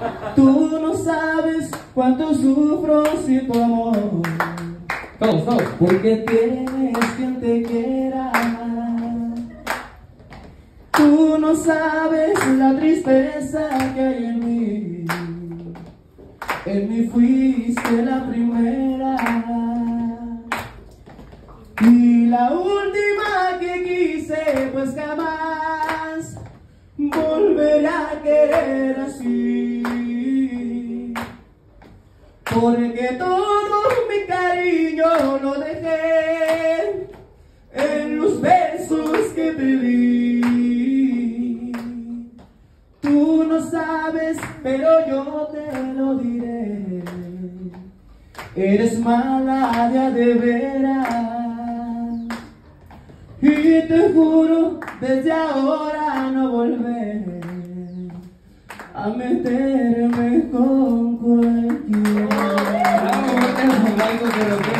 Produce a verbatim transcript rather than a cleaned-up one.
Tú no sabes cuánto sufro sin tu amor. Vamos, vamos. Porque tienes quien te quiera. Tú no sabes la tristeza que hay en mí. En mí fuiste la primera y la última que quise, pues jamás volveré a querer así. Porque todo mi cariño lo dejé en los besos que te di. Tú no sabes, pero yo te lo diré. Eres mala de a de veras. Y te juro desde ahora no volver a meterme con cualquiera. Bravo,